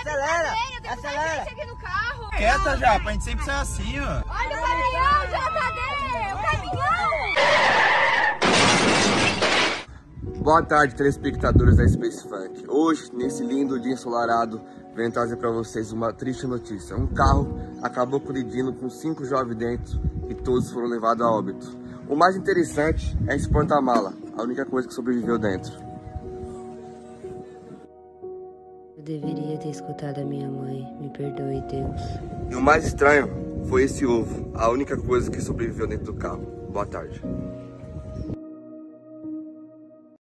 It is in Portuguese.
acelera. Eu tenho emergência aqui no carro. Quieta já, pra gente sempre ser assim, ó. Olha o caminhão, JD! O caminhão! Boa tarde, telespectadores da Space Funk. Hoje, nesse lindo dia ensolarado, venho trazer para vocês uma triste notícia. Um carro acabou colidindo com 5 jovens dentro e todos foram levados a óbito. O mais interessante é esse porta-mala, a única coisa que sobreviveu dentro. Eu deveria ter escutado a minha mãe, me perdoe, Deus. E o mais estranho foi esse ovo, a única coisa que sobreviveu dentro do carro. Boa tarde.